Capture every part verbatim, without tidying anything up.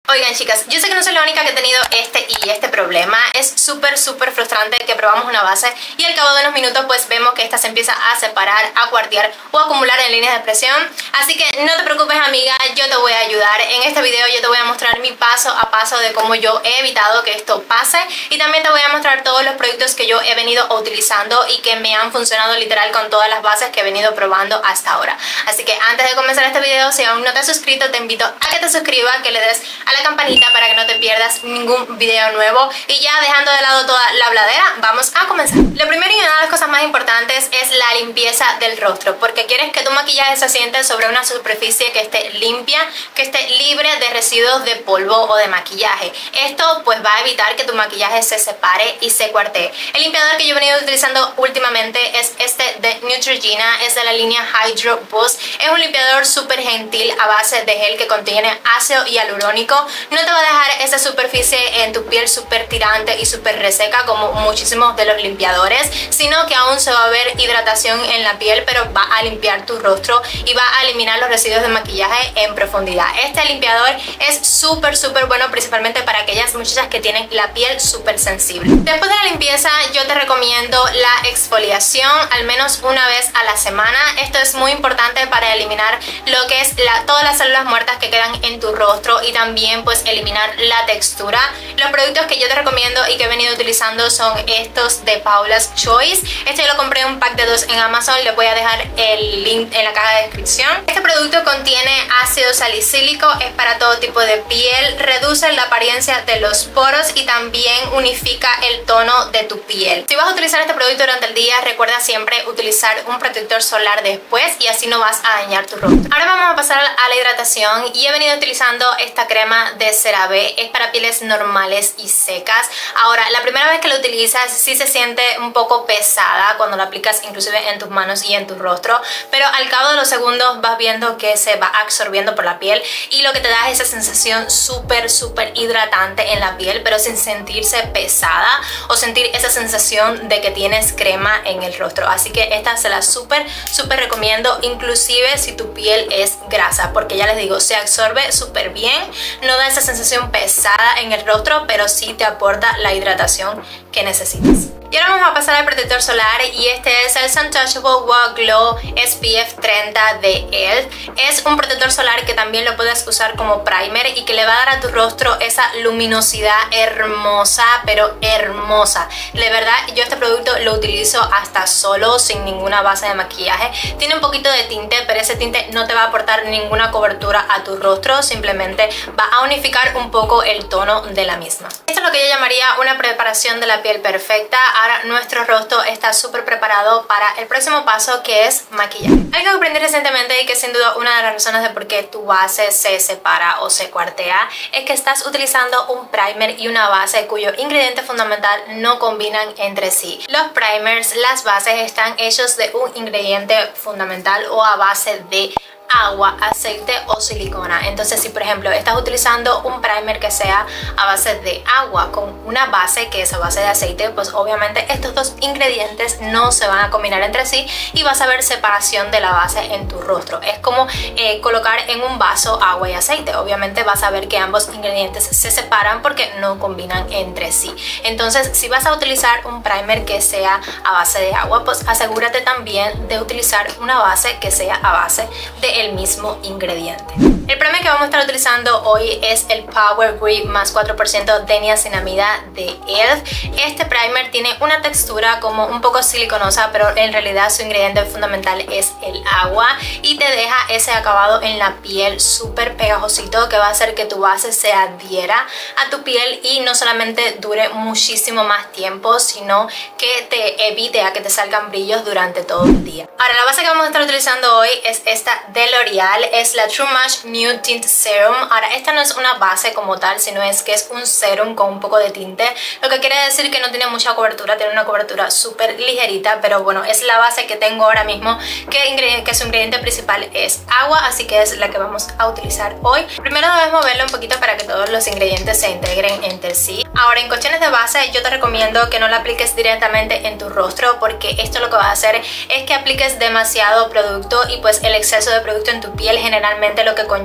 Oigan chicas, yo sé que no soy la única que ha tenido este y este problema. Es súper súper frustrante que probamos una base y al cabo de unos minutos pues vemos que esta se empieza a separar, a cuartear o a acumular en líneas de presión. Así que no te preocupes amiga, yo te voy a ayudar. En este video yo te voy a mostrar mi paso a paso de cómo yo he evitado que esto pase. Y también te voy a mostrar todos los productos que yo he venido utilizando y que me han funcionado literal con todas las bases que he venido probando hasta ahora. Así que antes de comenzar este video, si aún no te has suscrito, te invito a que te suscribas, que le des a la campanita para que no te pierdas ningún video nuevo. Y ya dejando de lado toda la habladera, vamos a comenzar. Lo primero y una de las cosas más importantes es la limpieza del rostro, porque quieres que tu maquillaje se siente sobre una superficie que esté limpia, que esté libre de residuos de polvo o de maquillaje. Esto pues va a evitar que tu maquillaje se separe y se cuartee. El limpiador que yo he venido utilizando últimamente es este de Neutrogena, es de la línea Hydro Boost. Es un limpiador súper gentil a base de gel que contiene ácido hialurónico. No te va a dejar esa superficie en tu piel súper tirante y súper reseca como muchísimos de los limpiadores, sino que aún se va a ver hidratación en la piel, pero va a limpiar tu rostro y va a eliminar los residuos de maquillaje en profundidad. Este limpiador es súper súper bueno, principalmente para aquellas muchachas que tienen la piel súper sensible. Después de la limpieza yo te recomiendo la exfoliación al menos una vez a la semana. Esto es muy importante para eliminar lo que es la, todas las células muertas que quedan en tu rostro y también pues eliminar la textura. Los productos que yo te recomiendo y que he venido utilizando son estos de Paula's Choice. Este yo lo compré en un pack de dos en Amazon, les voy a dejar el link en la caja de descripción. Este producto contiene ácido salicílico, es para todo tipo de piel, reduce la apariencia de los poros y también unifica el tono de tu piel. Si vas a utilizar este producto durante el día, recuerda siempre utilizar un protector solar después y así no vas a dañar tu rostro. Ahora vamos a pasar a la hidratación y he venido utilizando esta crema de CeraVe, es para pieles normales y secas. Ahora, la primera vez que la utilizas sí se siente un poco pesada cuando la aplicas inclusive en tus manos y en tu rostro, pero al cabo de los segundos vas viendo que se va absorbiendo por la piel y lo que te da es esa sensación súper súper hidratante en la piel, pero sin sentirse pesada o sentir esa sensación de que tienes crema en el rostro. Así que esta se la súper súper recomiendo, inclusive si tu piel es grasa, porque ya les digo, se absorbe súper bien, no da esa sensación pesada en el rostro, pero sí te aporta la hidratación que necesitas. Y ahora vamos a pasar al protector solar y este es el Suntouchable Wow Glow S P F treinta de E L F. Es un protector solar que también lo puedes usar como primer y que le va a dar a tu rostro esa luminosidad hermosa, pero hermosa. De verdad, yo este producto lo utilizo hasta solo, sin ninguna base de maquillaje. Tiene un poquito de tinte, pero ese tinte no te va a aportar ninguna cobertura a tu rostro, simplemente va a unificar un poco el tono de la misma. Esto es lo que yo llamaría una preparación de la piel perfecta. Ahora nuestro rostro está súper preparado para el próximo paso, que es maquillaje. Algo que aprendí recientemente y que sin duda una de las razones de por qué tu base se separa o se cuartea es que estás utilizando un primer y una base cuyo ingrediente fundamental no combinan entre sí. Los primers, las bases están hechos de un ingrediente fundamental o a base de agua, aceite o silicona. Entonces si por ejemplo estás utilizando un primer que sea a base de agua con una base que es a base de aceite, pues obviamente estos dos ingredientes no se van a combinar entre sí y vas a ver separación de la base en tu rostro. Es como eh, colocar en un vaso agua y aceite. Obviamente vas a ver que ambos ingredientes se separan porque no combinan entre sí. Entonces si vas a utilizar un primer que sea a base de agua, pues asegúrate también de utilizar una base que sea a base de el mismo ingrediente. El primer que vamos a estar utilizando hoy es el Power Grip más cuatro por ciento de niacinamida de E L F. Este primer tiene una textura como un poco siliconosa, pero en realidad su ingrediente fundamental es el agua y te deja ese acabado en la piel súper pegajosito que va a hacer que tu base se adhiera a tu piel y no solamente dure muchísimo más tiempo, sino que te evite a que te salgan brillos durante todo el día. Ahora, la base que vamos a estar utilizando hoy es esta de L'Oreal, es la True Match Nude Tint Serum. Ahora, esta no es una base como tal, sino es que es un serum con un poco de tinte, lo que quiere decir que no tiene mucha cobertura, tiene una cobertura súper ligerita, pero bueno, es la base que tengo ahora mismo, que, que su ingrediente principal es agua, así que es la que vamos a utilizar hoy. Primero debes moverlo un poquito para que todos los ingredientes se integren entre sí. Ahora, en cuestiones de base, yo te recomiendo que no la apliques directamente en tu rostro, porque esto lo que va a hacer es que apliques demasiado producto y pues el exceso de producto en tu piel generalmente lo que conlleva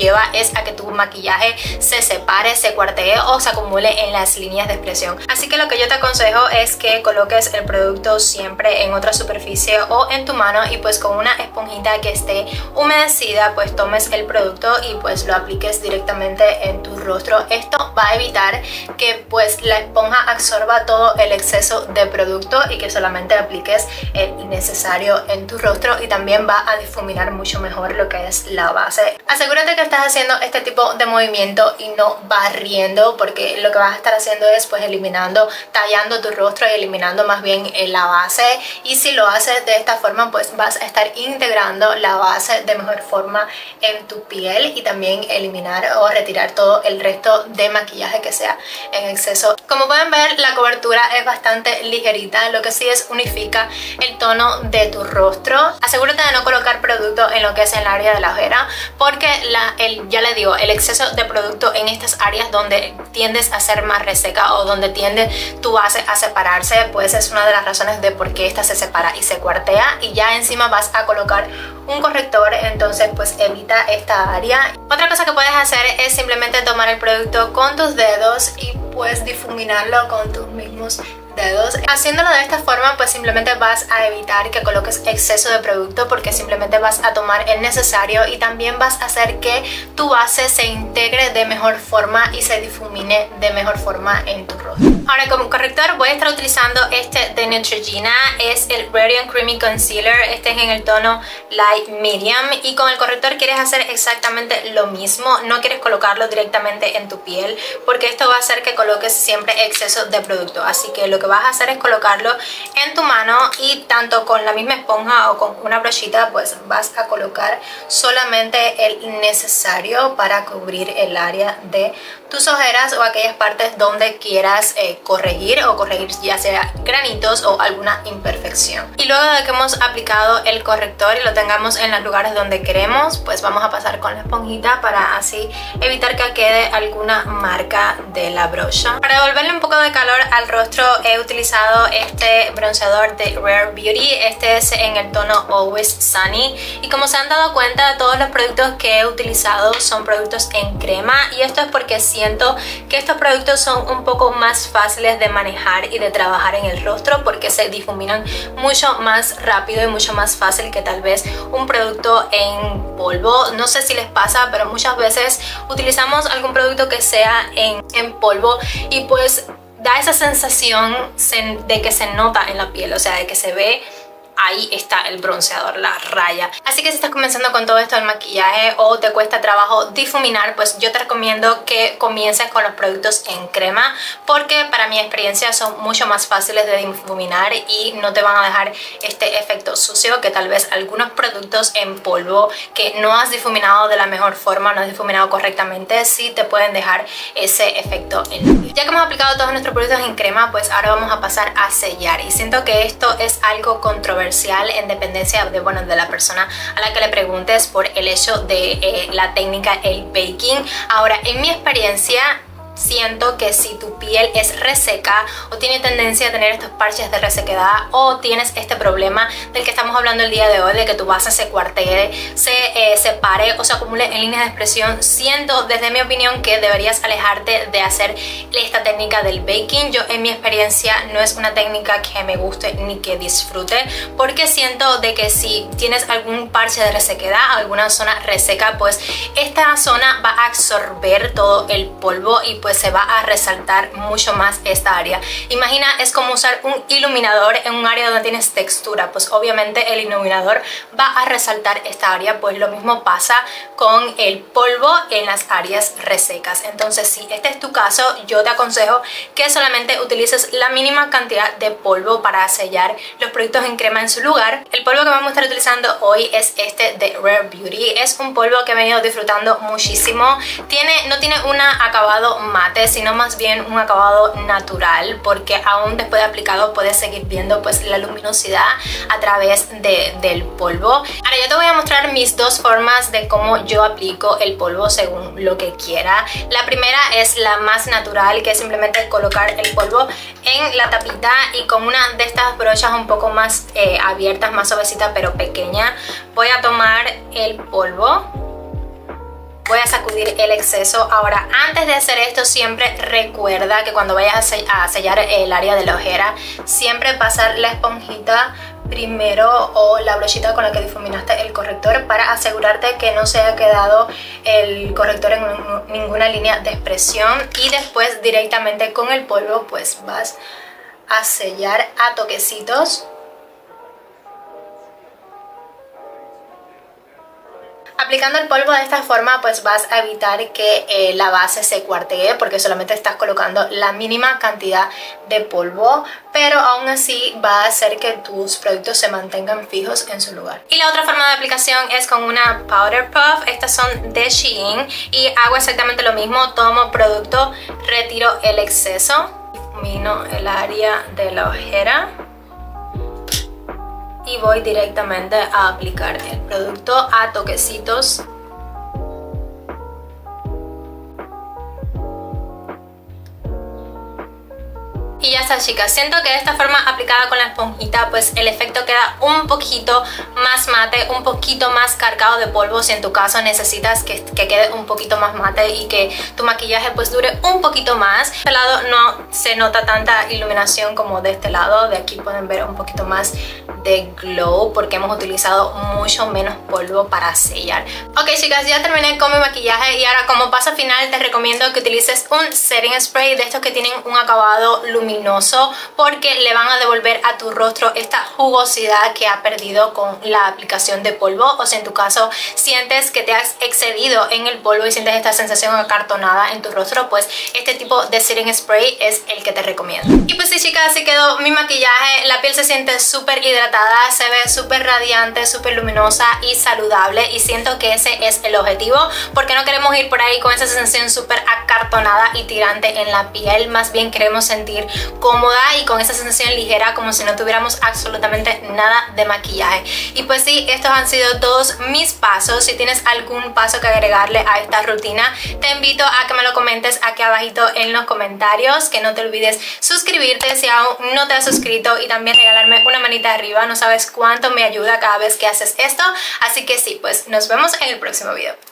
conlleva es a que tu maquillaje se separe, se cuartee o se acumule en las líneas de expresión. Así que lo que yo te aconsejo es que coloques el producto siempre en otra superficie o en tu mano y pues con una esponjita que esté humedecida pues tomes el producto y pues lo apliques directamente en tu rostro. Esto va a evitar que pues la esponja absorba todo el exceso de producto y que solamente apliques el necesario en tu rostro, y también va a difuminar mucho mejor lo que es la base. Asegúrate que estás haciendo este tipo de movimiento y no barriendo, porque lo que vas a estar haciendo es pues eliminando, tallando tu rostro y eliminando más bien la base, y si lo haces de esta forma pues vas a estar integrando la base de mejor forma en tu piel y también eliminar o retirar todo el resto de maquillaje que sea en exceso. Como pueden ver, la cobertura es bastante ligerita, lo que sí es unifica el tono de tu rostro. Asegúrate de no colocar producto en lo que es el área de la ojera, porque la, el, ya le digo, el exceso de producto en estas áreas donde tiendes a ser más reseca o donde tiende tu base a separarse, pues es una de las razones de por qué esta se separa y se cuartea, y ya encima vas a colocar un corrector, entonces pues evita esta área. Otra cosa que puedes hacer es simplemente tomar el producto con tus dedos y pues difuminarlo con tus mismos dedos. Haciéndolo de esta forma pues simplemente vas a evitar que coloques exceso de producto, porque simplemente vas a tomar el necesario y también vas a hacer que tu base se integre de mejor forma y se difumine de mejor forma en tu rostro. Ahora, como corrector voy a estar utilizando este de Neutrogena, es el Radiant Creamy Concealer. Este es en el tono Light Medium, y con el corrector quieres hacer exactamente lo mismo. No quieres colocarlo directamente en tu piel, porque esto va a hacer que coloques siempre exceso de producto. Así que lo que vas a hacer es colocarlo en tu mano, y tanto con la misma esponja o con una brochita pues vas a colocar solamente el necesario para cubrir el área de tus ojeras o aquellas partes donde quieras eh, corregir o corregir ya sea granitos o alguna imperfección. Y luego de que hemos aplicado el corrector y lo tengamos en los lugares donde queremos, pues vamos a pasar con la esponjita para así evitar que quede alguna marca de la brocha. Para devolverle un poco de calor al rostro he utilizado este bronceador de Rare Beauty. Este es en el tono Always Sunny, y como se han dado cuenta, todos los productos que he utilizado son productos en crema, y esto es porque siento que estos productos son un poco más fáciles de manejar y de trabajar en el rostro, porque se difuminan mucho más rápido y mucho más fácil que tal vez un producto en polvo. No sé si les pasa, pero muchas veces utilizamos algún producto que sea en, en polvo y pues da esa sensación de que se nota en la piel, o sea, de que se ve ahí está el bronceador, la raya. Así que si estás comenzando con todo esto del maquillaje o te cuesta trabajo difuminar, pues yo te recomiendo que comiences con los productos en crema, porque para mi experiencia son mucho más fáciles de difuminar y no te van a dejar este efecto sucio que tal vez algunos productos en polvo que no has difuminado de la mejor forma, no has difuminado correctamente, sí te pueden dejar ese efecto en la piel. Ya que hemos aplicado todos nuestros productos en crema, pues ahora vamos a pasar a sellar, y siento que esto es algo controversial en dependencia de, bueno, de la persona a la que le preguntes por el hecho de eh, la técnica, el baking. Ahora, en mi experiencia, siento que si tu piel es reseca o tiene tendencia a tener estos parches de resequedad, o tienes este problema del que estamos hablando el día de hoy, de que tu base se cuartee, se eh, separe o se acumule en líneas de expresión, siento desde mi opinión que deberías alejarte de hacer esta técnica del baking. Yo en mi experiencia no es una técnica que me guste ni que disfrute, porque siento de que si tienes algún parche de resequedad, alguna zona reseca, pues esta zona va a absorber todo el polvo y pues se va a resaltar mucho más esta área. Imagina, es como usar un iluminador en un área donde tienes textura, pues obviamente el iluminador va a resaltar esta área. Pues lo mismo pasa con el polvo en las áreas resecas. Entonces, si este es tu caso, yo te aconsejo que solamente utilices la mínima cantidad de polvo para sellar los productos en crema en su lugar. El polvo que vamos a estar utilizando hoy es este de Rare Beauty. Es un polvo que he venido disfrutando muchísimo. Tiene, no tiene un acabado mate, sino más bien un acabado natural, porque aún después de aplicado puedes seguir viendo pues la luminosidad a través de, del polvo. Ahora yo te voy a mostrar mis dos formas de cómo yo aplico el polvo según lo que quiera. La primera es la más natural, que es simplemente colocar el polvo en la tapita y con una de estas brochas un poco más eh, abiertas, más suavecita pero pequeña, voy a tomar el polvo. voy a sacudir el exceso. Ahora, antes de hacer esto, siempre recuerda que cuando vayas a sellar el área de la ojera, siempre pasar la esponjita primero o la brochita con la que difuminaste el corrector para asegurarte que no se haya quedado el corrector en ninguna línea de expresión, y después directamente con el polvo pues vas a sellar a toquecitos. Aplicando el polvo de esta forma pues vas a evitar que eh, la base se cuartee, porque solamente estás colocando la mínima cantidad de polvo, pero aún así va a hacer que tus productos se mantengan fijos en su lugar. Y la otra forma de aplicación es con una powder puff. Estas son de Shein y hago exactamente lo mismo. Tomo producto, retiro el exceso, difumino el área de la ojera y voy directamente a aplicar el producto a toquecitos. Y ya está, chicas. Siento que de esta forma aplicada con la esponjita pues el efecto queda un poquito más mate, un poquito más cargado de polvo. Si en tu caso necesitas que, que quede un poquito más mate y que tu maquillaje pues dure un poquito más. De este lado no se nota tanta iluminación como de este lado. De aquí pueden ver un poquito más de glow porque hemos utilizado mucho menos polvo para sellar. Ok, chicas, ya terminé con mi maquillaje y ahora como paso final te recomiendo que utilices un setting spray de estos que tienen un acabado luminoso, porque le van a devolver a tu rostro esta jugosidad que ha perdido con la aplicación de polvo. O si en tu caso sientes que te has excedido en el polvo y sientes esta sensación acartonada en tu rostro, pues este tipo de setting spray es el que te recomiendo. Y pues sí, chicas, así quedó mi maquillaje. La piel se siente súper hidratada, se ve súper radiante, súper luminosa y saludable, y siento que ese es el objetivo, porque no queremos ir por ahí con esa sensación súper acartonada y tirante en la piel. Más bien queremos sentir cómoda y con esa sensación ligera, como si no tuviéramos absolutamente nada de maquillaje. Y pues sí, estos han sido todos mis pasos. Si tienes algún paso que agregarle a esta rutina, te invito a que me lo comentes aquí abajito en los comentarios. Que no te olvides suscribirte si aún no te has suscrito, y también regalarme una manita arriba. No sabes cuánto me ayuda cada vez que haces esto. Así que sí, pues nos vemos en el próximo video.